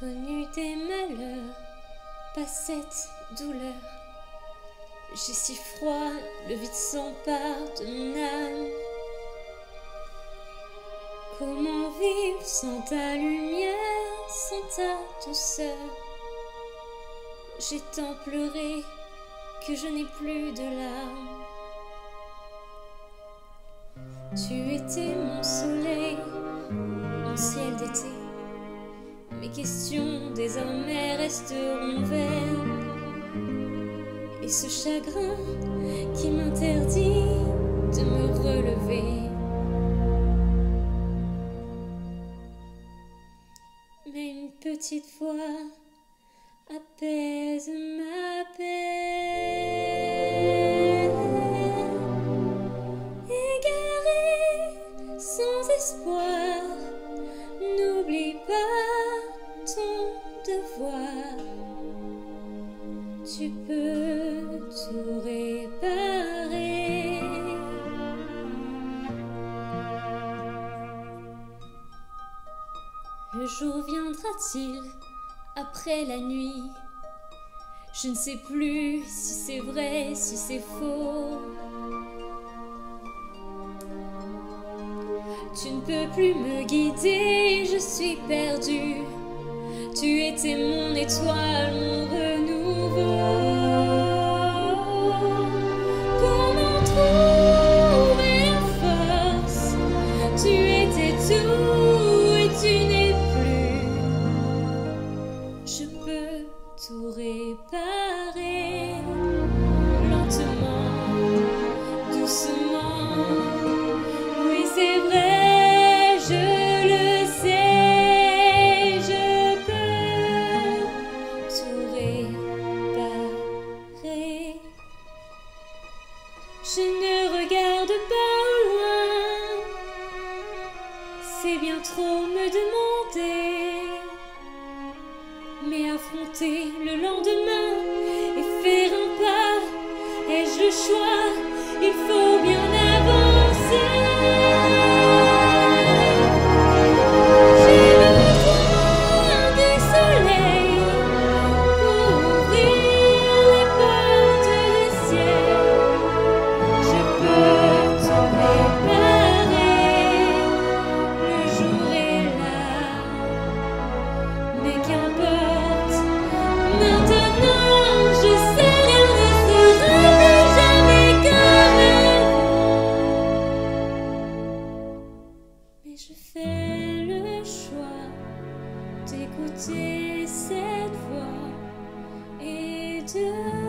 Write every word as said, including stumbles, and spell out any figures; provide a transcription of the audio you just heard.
connu des malheurs, pas cette douleur. J'ai si froid, le vide s'empare de mon âme. Comment vivre sans ta lumière, sans ta douceur? J'ai tant pleuré que je n'ai plus de larmes. Tu étais mon soleil, mon ciel d'été. Mes questions désormais resteront vaines. Et ce chagrin qui m'interdit de me relever. Mais une petite voix apaise ma peine. Égaré, sans espoir, n'oublie pas ton devoir. Tu peux tout réparer. Le jour viendra-t-il après la nuit? Je ne sais plus si c'est vrai, si c'est faux. Tu ne peux plus me guider, je suis perdue. Tu étais mon étoile, mon renouveau. Comment trouver la force? Tu étais tout et tu n'es plus. Je peux tout réparer, lentement, doucement. Oui, c'est vrai, je le sais, je peux tout réparer. Je ne regarde pas au loin, c'est bien trop me demander. Mais affronter le lendemain et faire un pas, ai-je le choix? Il faut bien avancer. J'ai besoin du soleil pour ouvrir les portes du ciel. Je peux tout réparer, le jour est là, mais qu'importe. Maintenant, je sais rien ne sera plus jamais comme avant. Mais je fais le choix d'écouter cette voix et de